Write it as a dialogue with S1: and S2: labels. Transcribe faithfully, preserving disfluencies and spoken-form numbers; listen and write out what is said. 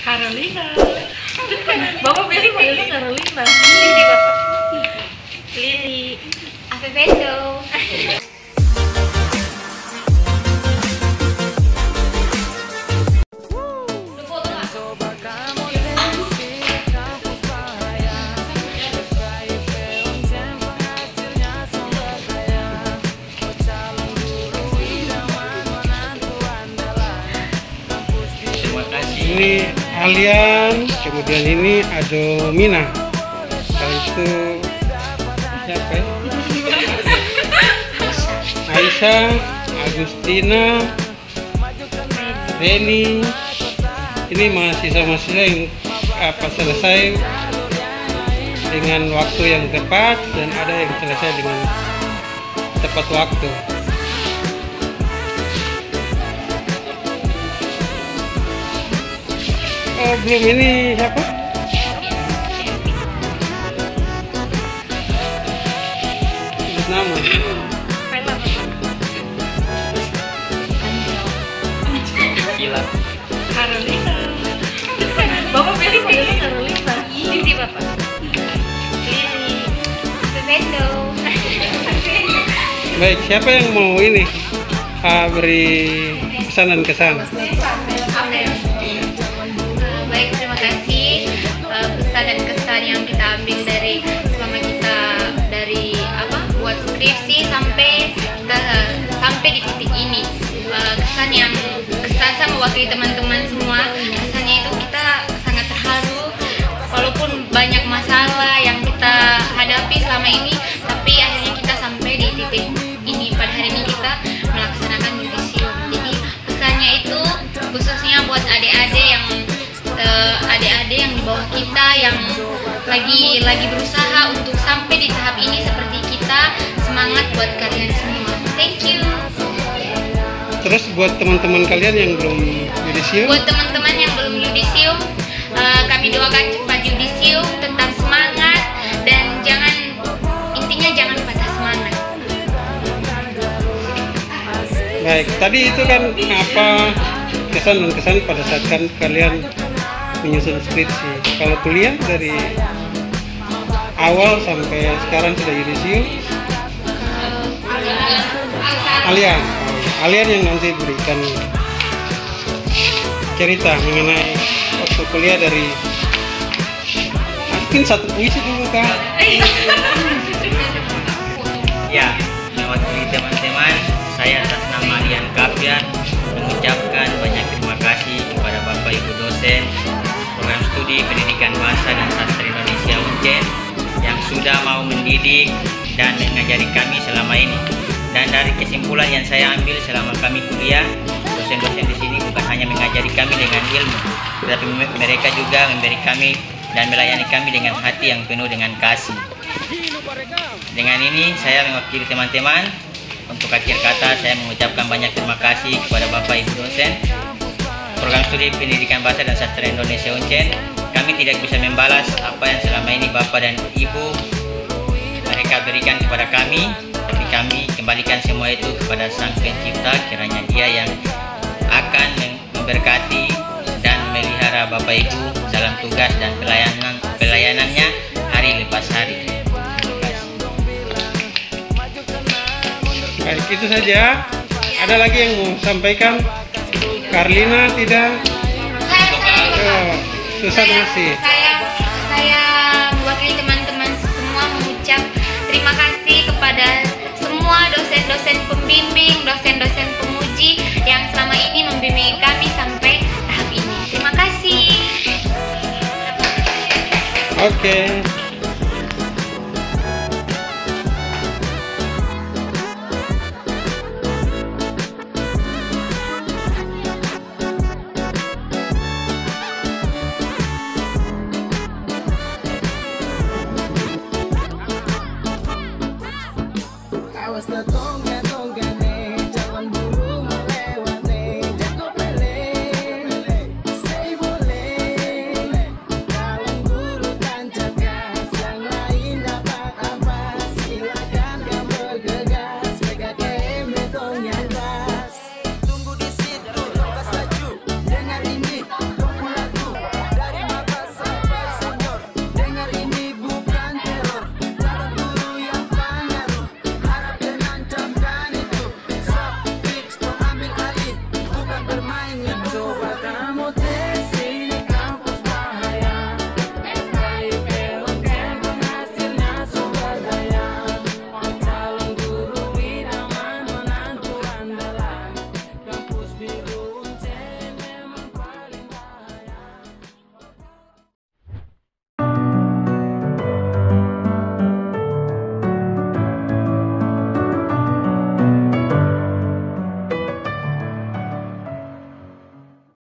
S1: Carolina. Bapak biasa panggilnya Carolina.
S2: Lili Bapak.
S1: Lili.
S2: Avevedo.
S3: Ini Alian, kemudian ini Adomina. Kalau itu siapa ya? Aisyah, Agustina, Reni. Ini mahasiswa-mahasiswa yang apa selesai dengan waktu yang tepat dan ada yang selesai dengan tepat waktu. Oh, belum ini siapa? Sebut nama.
S1: Gila. Carolina. Bapak biasa panggilnya Carolina.
S2: Lili Bapak.
S1: Lili.
S2: Avevedo.
S3: Baik, siapa yang mau ini uh, beri pesan dan kesan?
S2: Baik, terima kasih uh, pesan dan kesan yang kita ambil dari selama kita dari apa buat skripsi sampai uh, sampai di titik ini. Uh, kesan yang kesan sama mewakili teman-teman semua, kesannya itu kita sangat terharu walaupun banyak masalah yang kita hadapi selama ini, tapi akhirnya kita sampai di titik ini. Pada hari ini kita melaksanakan yudisium. Jadi kesannya itu khususnya buat adik-adik yang adik-adik yang di bawah kita yang lagi lagi berusaha untuk sampai di tahap ini seperti kita. Semangat buat kalian semua. Thank you.
S3: Terus buat teman-teman kalian yang belum yudisium?
S2: Buat teman-teman yang belum yudisium, uh, kami doakan cepat yudisium, tetap semangat dan jangan intinya jangan patah semangat.
S3: Baik, tadi itu kan apa kesan dan kesan pada saat kan kalian menyusun skripsi. Kalau kuliah dari awal sampai sekarang sudah yudisium? Alian, Alian yang nanti berikan cerita mengenai waktu kuliah dari mungkin satu puisi dulu kan?
S4: Ya, mewakili teman-teman, saya atas nama Alian Kapian mengucapkan banyak terima kasih kepada Bapak Ibu dosen Program Studi Pendidikan Bahasa dan Sastra Indonesia U N C E N yang sudah mau mendidik dan mengajari kami selama ini. Dan dari kesimpulan yang saya ambil selama kami kuliah, dosen-dosen di sini bukan hanya mengajari kami dengan ilmu, tetapi mereka juga memberi kami dan melayani kami dengan hati yang penuh dengan kasih. Dengan ini saya mewakili teman-teman. Untuk akhir kata saya mengucapkan banyak terima kasih kepada Bapak Ibu dosen Program Studi Pendidikan Bahasa dan Sastra Indonesia U N C E N. Kami tidak bisa membalas apa yang selama ini Bapak dan Ibu mereka berikan kepada kami, tapi kami kembalikan semua itu kepada Sang Pencipta, kiranya Dia yang akan memberkati dan melihara Bapak Ibu dalam tugas dan pelayanan pelayanannya hari lepas hari.
S3: Baik, itu saja. Ada lagi yang mau sampaikan? Carolina tidak? Oh, Susan masih.
S2: Saya saya mewakili teman-teman semua mengucap terima kasih kepada semua dosen-dosen pembimbing, dosen-dosen pemuji yang selama ini membimbing kami sampai tahap ini. Terima kasih.
S3: Oke.